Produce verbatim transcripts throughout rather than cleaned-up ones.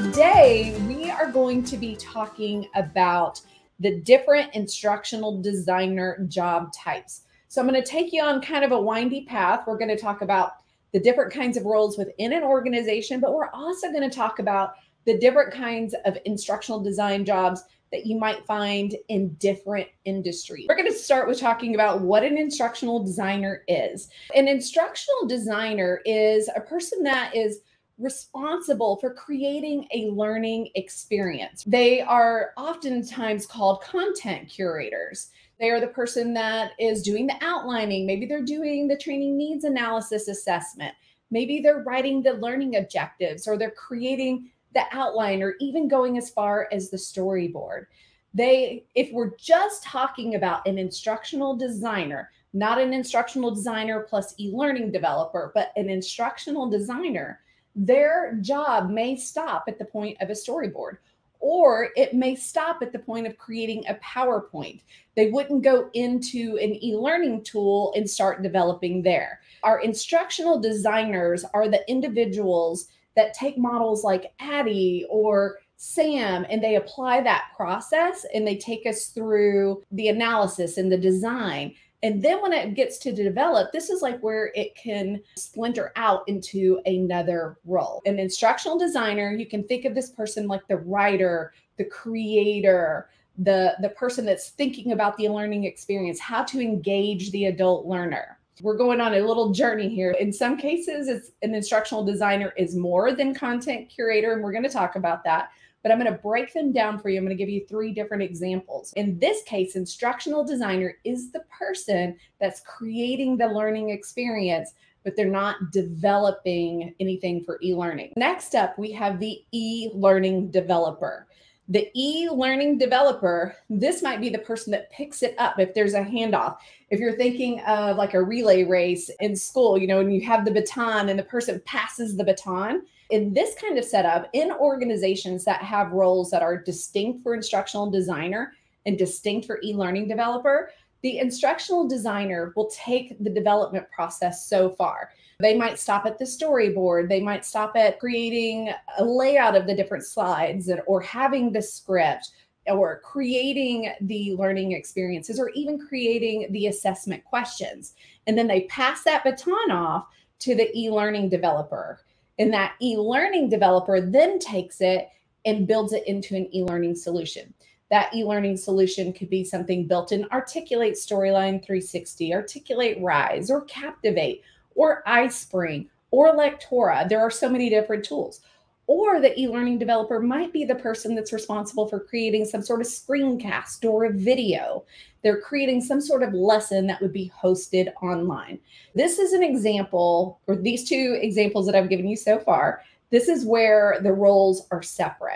Today, we are going to be talking about the different instructional designer job types. So I'm going to take you on kind of a windy path. We're going to talk about the different kinds of roles within an organization, but we're also going to talk about the different kinds of instructional design jobs that you might find in different industries. We're going to start with talking about what an instructional designer is. An instructional designer is a person that is responsible for creating a learning experience. They are oftentimes called content curators. They are the person that is doing the outlining. Maybe they're doing the training needs analysis assessment. Maybe they're writing the learning objectives, or they're creating the outline, or even going as far as the storyboard. They, if we're just talking about an instructional designer, not an instructional designer plus e-learning developer, but an instructional designer, their job may stop at the point of a storyboard, or it may stop at the point of creating a PowerPoint. They wouldn't go into an e-learning tool and start developing there. Our instructional designers are the individuals that take models like Addie or Sam, and they apply that process and they take us through the analysis and the design. And then when it gets to develop, this is like where it can splinter out into another role. An instructional designer, you can think of this person like the writer, the creator, the, the person that's thinking about the learning experience, how to engage the adult learner. We're going on a little journey here. In some cases, it's an instructional designer is more than content curator, and we're going to talk about that. But I'm going to break them down for you. I'm going to give you three different examples. In this case, instructional designer is the person that's creating the learning experience, but they're not developing anything for e-learning. Next up, we have the e-learning developer. The e-learning developer, this might be the person that picks it up if there's a handoff. If you're thinking of like a relay race in school, you know, and you have the baton and the person passes the baton. In this kind of setup, in organizations that have roles that are distinct for instructional designer and distinct for e-learning developer, the instructional designer will take the development process so far. They might stop at the storyboard. They might stop at creating a layout of the different slides, or having the script, or creating the learning experiences, or even creating the assessment questions. And then they pass that baton off to the e-learning developer. And that e-learning developer then takes it and builds it into an e-learning solution. That e-learning solution could be something built in Articulate Storyline three sixty, Articulate Rise, or Captivate, or iSpring, or Lectora. There are so many different tools. Or the e-learning developer might be the person that's responsible for creating some sort of screencast or a video. They're creating some sort of lesson that would be hosted online. This is an example, or these two examples that I've given you so far, this is where the roles are separate.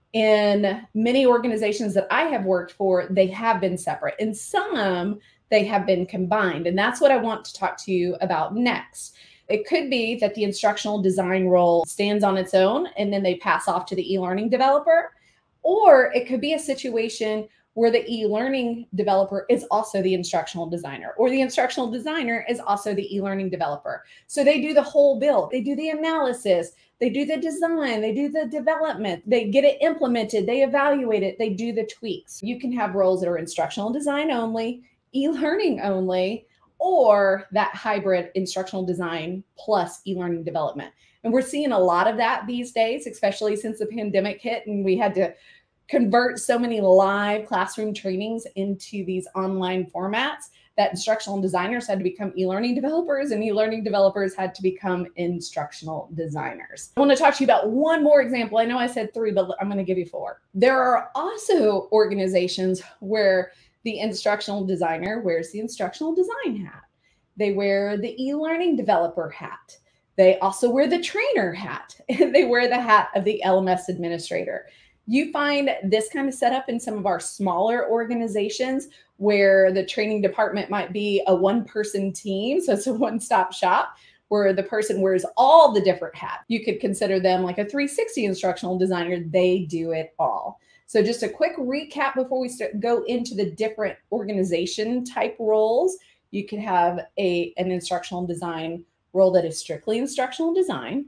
In many organizations that I have worked for, they have been separate. In some, they have been combined. And that's what I want to talk to you about next. It could be that the instructional design role stands on its own and then they pass off to the e-learning developer. Or it could be a situation where the e-learning developer is also the instructional designer, or the instructional designer is also the e-learning developer. So they do the whole build. They do the analysis, they do the design, they do the development, they get it implemented, they evaluate it, they do the tweaks. You can have roles that are instructional design only, e-learning only, or that hybrid instructional design plus e-learning development. And we're seeing a lot of that these days, especially since the pandemic hit and we had to convert so many live classroom trainings into these online formats, that instructional designers had to become e-learning developers, and e-learning developers had to become instructional designers. I want to talk to you about one more example. I know I said three, but I'm going to give you four. There are also organizations where the instructional designer wears the instructional design hat. They wear the e-learning developer hat. They also wear the trainer hat. They wear the hat of the L M S administrator. You find this kind of setup in some of our smaller organizations where the training department might be a one-person team. So it's a one-stop shop where the person wears all the different hats. You could consider them like a three sixty instructional designer. They do it all. So just a quick recap before we start, go into the different organization type roles. You could have a, an instructional design role that is strictly instructional design,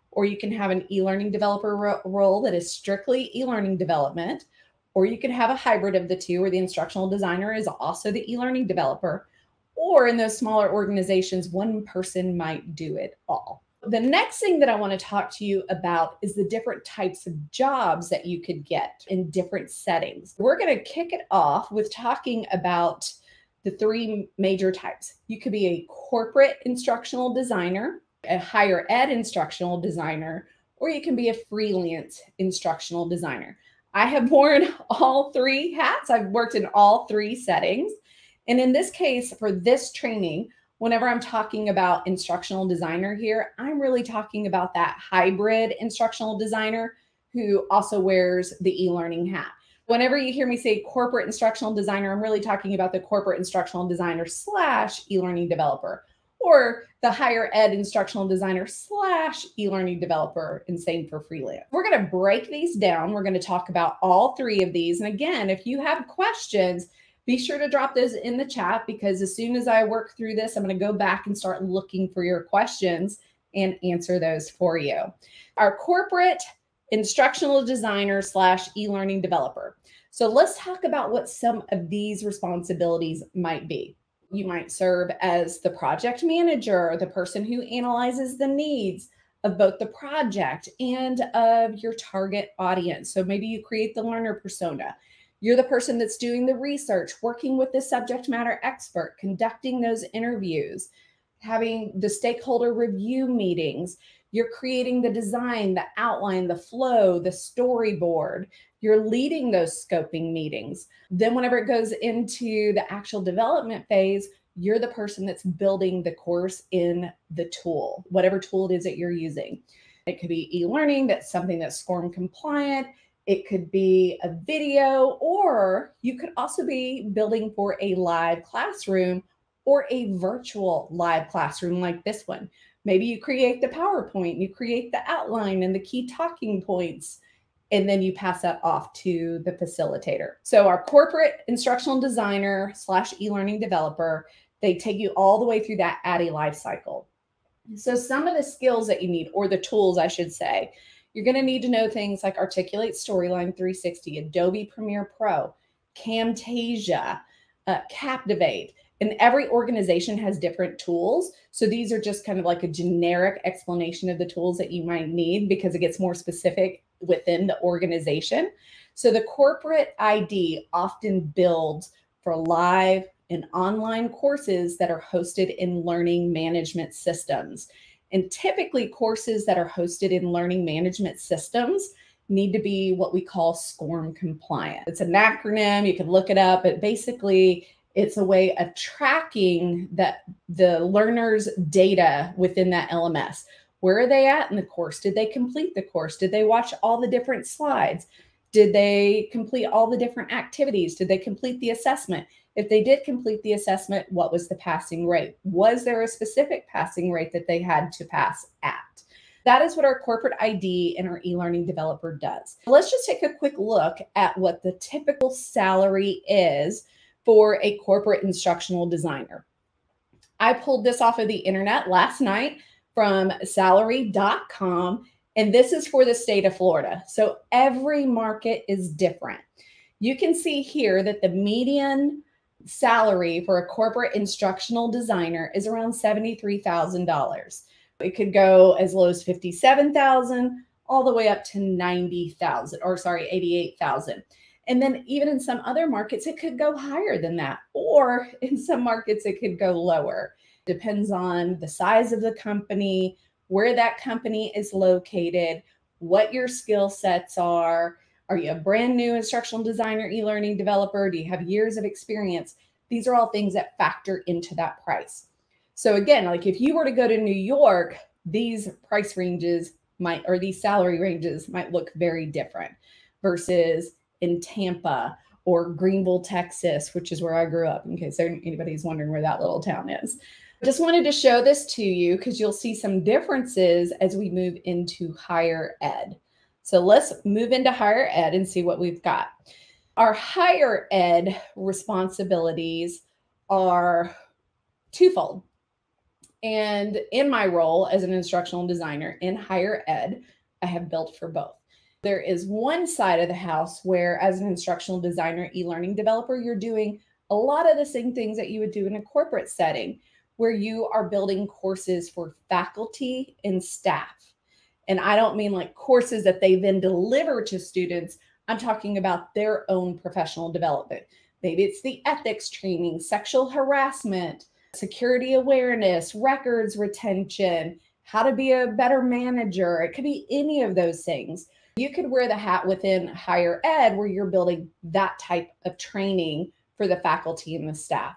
or you can have an e-learning developer ro role that is strictly e-learning development, or you could have a hybrid of the two where the instructional designer is also the e-learning developer, or in those smaller organizations, one person might do it all. The next thing that I want to talk to you about is the different types of jobs that you could get in different settings. We're going to kick it off with talking about the three major types. You could be a corporate instructional designer, a higher ed instructional designer, or you can be a freelance instructional designer. I have worn all three hats. I've worked in all three settings. And in this case, for this training, whenever I'm talking about instructional designer here, I'm really talking about that hybrid instructional designer who also wears the e-learning hat. Whenever you hear me say corporate instructional designer, I'm really talking about the corporate instructional designer slash e-learning developer, or the higher ed instructional designer slash e-learning developer, and same for freelance. We're going to break these down. We're going to talk about all three of these. And again, if you have questions, be sure to drop those in the chat, because as soon as I work through this, I'm going to go back and start looking for your questions and answer those for you. Our corporate instructional designer slash e-learning developer. So let's talk about what some of these responsibilities might be. You might serve as the project manager, the person who analyzes the needs of both the project and of your target audience. So maybe you create the learner persona. You're the person that's doing the research, working with the subject matter expert, conducting those interviews, having the stakeholder review meetings. You're creating the design, the outline, the flow, the storyboard. You're leading those scoping meetings. Then whenever it goes into the actual development phase, you're the person that's building the course in the tool, whatever tool it is that you're using. It could be e-learning, that's something that's SCORM compliant. It could be a video, or you could also be building for a live classroom or a virtual live classroom like this one. Maybe you create the PowerPoint, you create the outline and the key talking points, and then you pass that off to the facilitator. So our corporate instructional designer slash e-learning developer, they take you all the way through that Addy life cycle. So some of the skills that you need, or the tools I should say, you're going to need to know things like Articulate Storyline three sixty, Adobe Premiere Pro, Camtasia, uh, Captivate. And every organization has different tools. So these are just kind of like a generic explanation of the tools that you might need, because it gets more specific within the organization. So the corporate I D often builds for live and online courses that are hosted in learning management systems. And typically courses that are hosted in learning management systems need to be what we call SCORM compliant. It's an acronym, you can look it up, but basically it's a way of tracking that the learner's data within that L M S. Where are they at in the course? Did they complete the course? Did they watch all the different slides? Did they complete all the different activities? Did they complete the assessment? If they did complete the assessment, what was the passing rate? Was there a specific passing rate that they had to pass at? That is what our corporate I D and our e-learning developer does. Let's just take a quick look at what the typical salary is for a corporate instructional designer. I pulled this off of the internet last night from salary dot com, and this is for the state of Florida. So every market is different. You can see here that the median salary for a corporate instructional designer is around seventy-three thousand dollars. It could go as low as fifty-seven thousand dollars all the way up to ninety thousand dollars, or sorry, eighty-eight thousand dollars. And then even in some other markets, it could go higher than that. Or in some markets, it could go lower. Depends on the size of the company, where that company is located, what your skill sets are. Are you a brand new instructional designer, e-learning developer? Do you have years of experience? These are all things that factor into that price. So again, like if you were to go to New York, these price ranges might, or these salary ranges might look very different versus in Tampa or Greenville, Texas, which is where I grew up, in case anybody's wondering where that little town is. I just wanted to show this to you because you'll see some differences as we move into higher ed. So let's move into higher ed and see what we've got. Our higher ed responsibilities are twofold. And in my role as an instructional designer in higher ed, I have built for both. There is one side of the house where, as an instructional designer, e-learning developer, you're doing a lot of the same things that you would do in a corporate setting, where you are building courses for faculty and staff. And I don't mean like courses that they then deliver to students. I'm talking about their own professional development. Maybe it's the ethics training, sexual harassment, security awareness, records retention, how to be a better manager. It could be any of those things. You could wear the hat within higher ed where you're building that type of training for the faculty and the staff.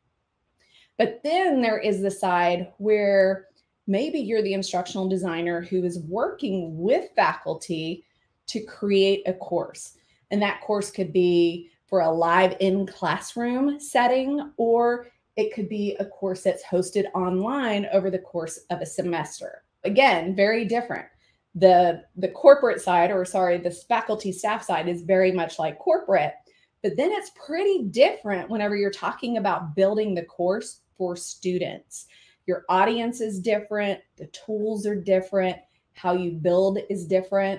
But then there is the side where maybe you're the instructional designer who is working with faculty to create a course. And that course could be for a live in classroom setting, or it could be a course that's hosted online over the course of a semester. Again, very different. The, the corporate side, or sorry, the faculty staff side is very much like corporate, but then it's pretty different whenever you're talking about building the course for students. Your audience is different, the tools are different, how you build is different.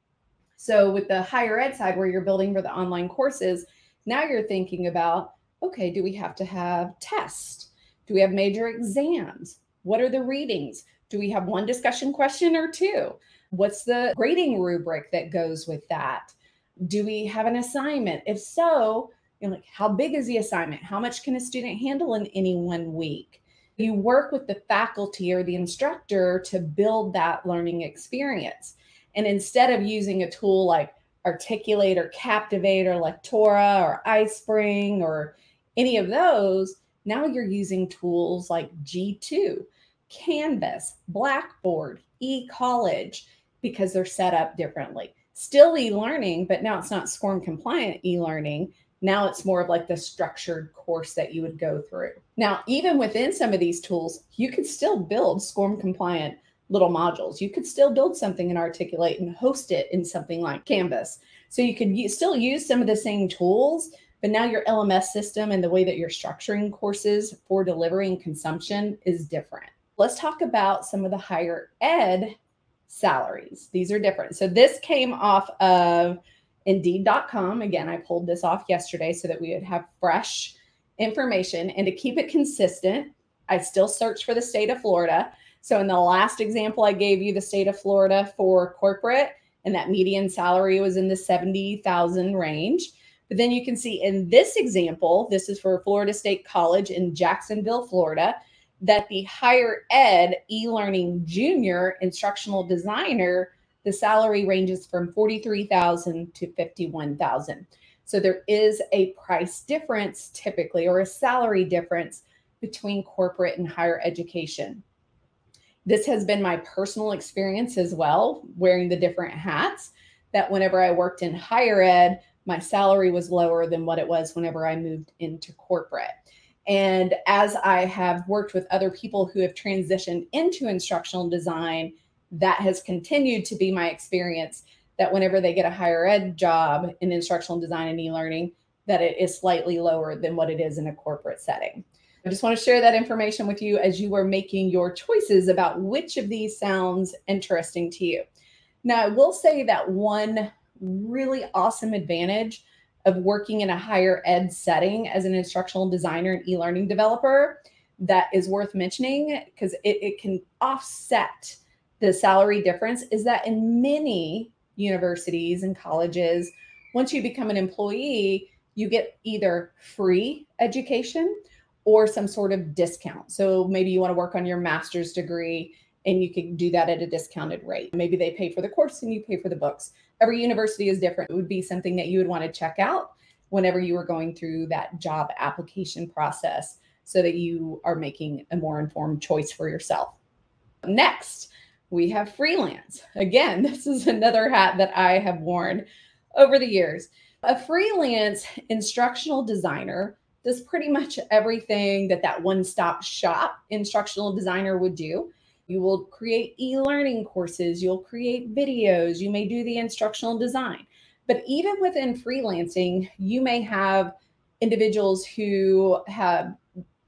So with the higher ed side where you're building for the online courses, now you're thinking about, okay, do we have to have tests? Do we have major exams? What are the readings? Do we have one discussion question or two? What's the grading rubric that goes with that? Do we have an assignment? If so, you know, like how big is the assignment? How much can a student handle in any one week? You work with the faculty or the instructor to build that learning experience. And instead of using a tool like Articulate or Captivate or Lectora or iSpring or any of those, now you're using tools like G two, Canvas, Blackboard, eCollege, because they're set up differently. Still e-learning, but now it's not SCORM compliant e-learning. Now it's more of like the structured course that you would go through. Now, even within some of these tools, you could still build SCORM compliant little modules. You could still build something in Articulate and host it in something like Canvas. So you could use, still use some of the same tools, but now your L M S system and the way that you're structuring courses for delivery and consumption is different. Let's talk about some of the higher ed salaries. These are different. So this came off of Indeed dot com. Again, I pulled this off yesterday so that we would have fresh information. And to keep it consistent, I still searched for the state of Florida. So in the last example, I gave you the state of Florida for corporate, and that median salary was in the seventy thousand range. But then you can see in this example, this is for Florida State College in Jacksonville, Florida, that the higher ed e-learning junior instructional designer, the salary ranges from forty-three thousand to fifty-one thousand. So there is a price difference typically, or a salary difference between corporate and higher education. This has been my personal experience as well, wearing the different hats, that whenever I worked in higher ed, my salary was lower than what it was whenever I moved into corporate. And as I have worked with other people who have transitioned into instructional design, that has continued to be my experience, that whenever they get a higher ed job in instructional design and e-learning, that it is slightly lower than what it is in a corporate setting. I just want to share that information with you as you are making your choices about which of these sounds interesting to you. Now, I will say that one really awesome advantage of working in a higher ed setting as an instructional designer and e-learning developer that is worth mentioning, because it, it can offset the salary difference, is that in many universities and colleges, once you become an employee, you get either free education or some sort of discount. So maybe you want to work on your master's degree and you can do that at a discounted rate. Maybe they pay for the course and you pay for the books. Every university is different. It would be something that you would want to check out whenever you were going through that job application process so that you are making a more informed choice for yourself. Next, we have freelance. Again, this is another hat that I have worn over the years. A freelance instructional designer does pretty much everything that that one-stop shop instructional designer would do. You will create e-learning courses, you'll create videos, you may do the instructional design. But even within freelancing, you may have individuals who have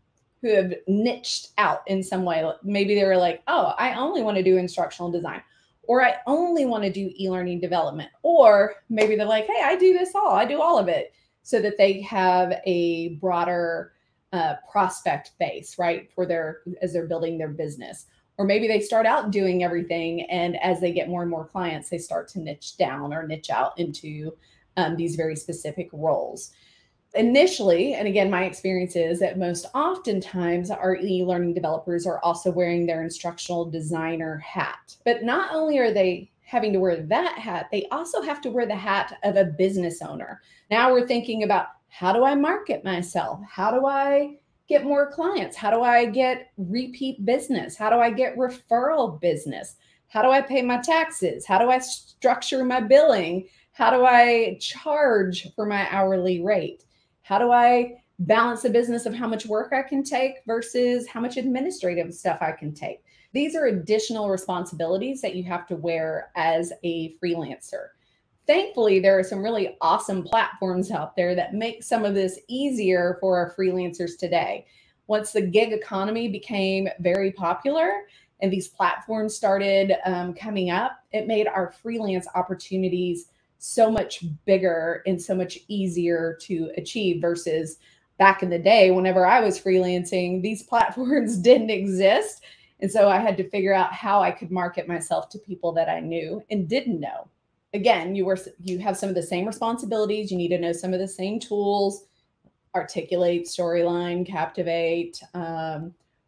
who have niched out in some way. Maybe they were like, oh, I only want to do instructional design, or I only want to do e-learning development, or maybe they're like, hey, I do this all, I do all of it, so that they have a broader uh, prospect base, right, for their, as they're building their business. Or maybe they start out doing everything, and as they get more and more clients, they start to niche down or niche out into um, these very specific roles. Initially, and again, my experience is that most oftentimes our e-learning developers are also wearing their instructional designer hat. But not only are they having to wear that hat, they also have to wear the hat of a business owner. Now we're thinking about, how do I market myself? How do I get more clients? How do I get repeat business? How do I get referral business? How do I pay my taxes? How do I structure my billing? How do I charge for my hourly rate? How do I balance the business of how much work I can take versus how much administrative stuff I can take? These are additional responsibilities that you have to wear as a freelancer. Thankfully, there are some really awesome platforms out there that make some of this easier for our freelancers today. Once the gig economy became very popular and these platforms started um, coming up, it made our freelance opportunities so much bigger and so much easier to achieve versus back in the day, whenever I was freelancing, these platforms didn't exist. And so I had to figure out how I could market myself to people that I knew and didn't know. Again, you were you have some of the same responsibilities. You need to know some of the same tools: Articulate, Storyline, Captivate, um,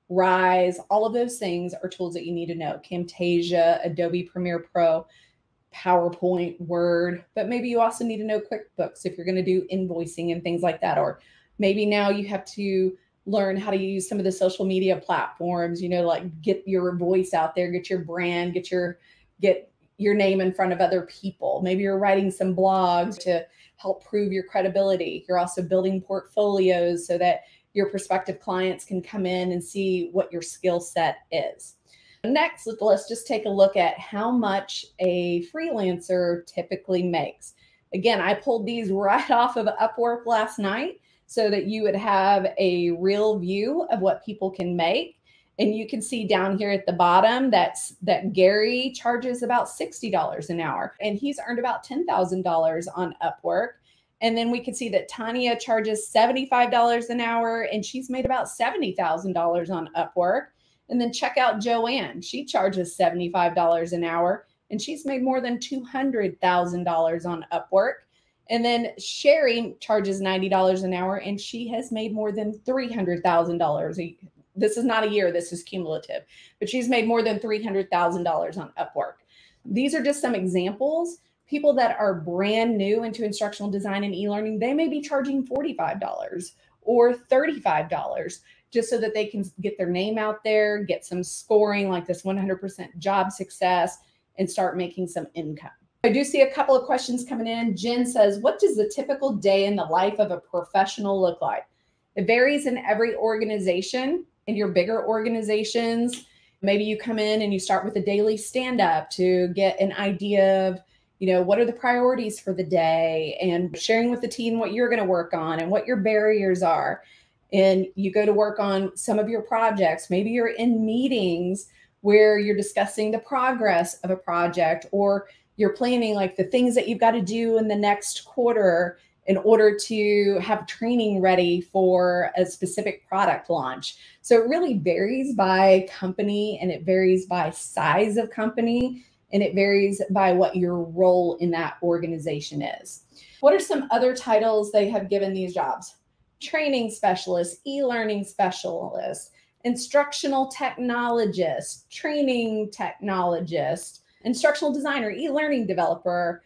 Rise. All of those things are tools that you need to know. Camtasia, Adobe Premiere Pro, PowerPoint, Word. But maybe you also need to know QuickBooks if you're going to do invoicing and things like that. Or maybe now you have to learn how to use some of the social media platforms, you know, like get your voice out there, get your brand, get your get your name in front of other people. Maybe you're writing some blogs to help prove your credibility. You're also building portfolios so that your prospective clients can come in and see what your skill set is. Next, let's just take a look at how much a freelancer typically makes. Again, I pulled these right off of Upwork last night so that you would have a real view of what people can make. And you can see down here at the bottom that's that Gary charges about sixty dollars an hour, and he's earned about ten thousand dollars on Upwork. And then we can see that Tanya charges seventy-five dollars an hour, and she's made about seventy thousand dollars on Upwork. And then check out Joanne. She charges seventy-five dollars an hour, and she's made more than two hundred thousand dollars on Upwork. And then Sherry charges ninety dollars an hour, and she has made more than three hundred thousand dollars. This is not a year, this is cumulative, but she's made more than three hundred thousand dollars on Upwork. These are just some examples. People that are brand new into instructional design and e-learning, they may be charging forty-five dollars or thirty-five dollars just so that they can get their name out there, get some scoring like this one hundred percent job success, and start making some income. I do see a couple of questions coming in. Jen says, what does the typical day in the life of a professional look like? It varies in every organization. In your bigger organizations, maybe you come in and you start with a daily stand-up to get an idea of, you know, what are the priorities for the day, and sharing with the team what you're going to work on and what your barriers are. And you go to work on some of your projects. Maybe you're in meetings where you're discussing the progress of a project, or you're planning like the things that you've got to do in the next quarter in order to have training ready for a specific product launch. So it really varies by company, and it varies by size of company, and it varies by what your role in that organization is. What are some other titles they have given these jobs? Training specialist, e-learning specialist, instructional technologist, training technologist, instructional designer, e-learning developer,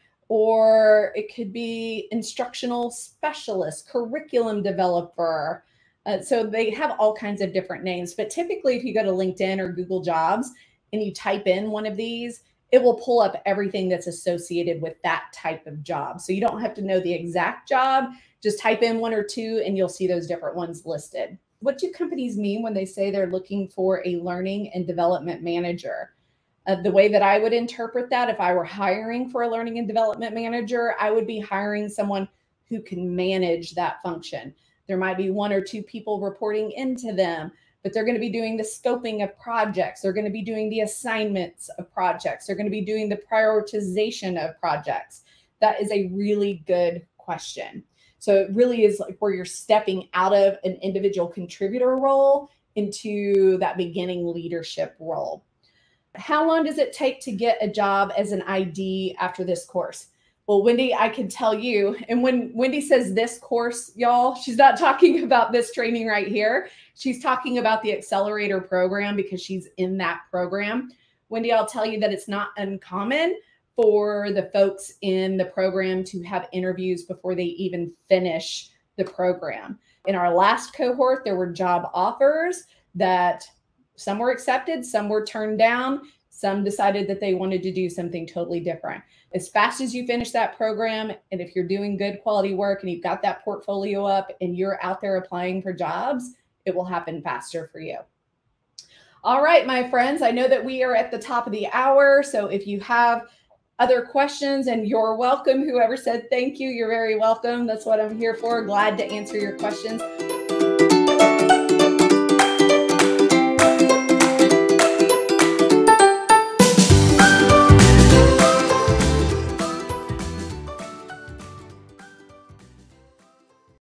or it could be instructional specialist, curriculum developer. Uh, so they have all kinds of different names, but typically if you go to LinkedIn or Google Jobs and you type in one of these, it will pull up everything that's associated with that type of job. So you don't have to know the exact job, just type in one or two and you'll see those different ones listed. What do companies mean when they say they're looking for a learning and development manager? Uh, the way that I would interpret that, if I were hiring for a learning and development manager, I would be hiring someone who can manage that function. There might be one or two people reporting into them, but they're going to be doing the scoping of projects. They're going to be doing the assignments of projects. They're going to be doing the prioritization of projects. That is a really good question. So it really is like where you're stepping out of an individual contributor role into that beginning leadership role. How long does it take to get a job as an I D after this course? Well, Wendy, I can tell you, and when Wendy says this course, y'all, she's not talking about this training right here. She's talking about the accelerator program because she's in that program. Wendy, I'll tell you that it's not uncommon for the folks in the program to have interviews before they even finish the program. In our last cohort, there were job offers that some were accepted, some were turned down, some decided that they wanted to do something totally different. As fast as you finish that program, and if you're doing good quality work and you've got that portfolio up and you're out there applying for jobs, it will happen faster for you. All right, my friends, I know that we are at the top of the hour. So if you have other questions, and you're welcome, whoever said thank you, you're very welcome. That's what I'm here for. Glad to answer your questions.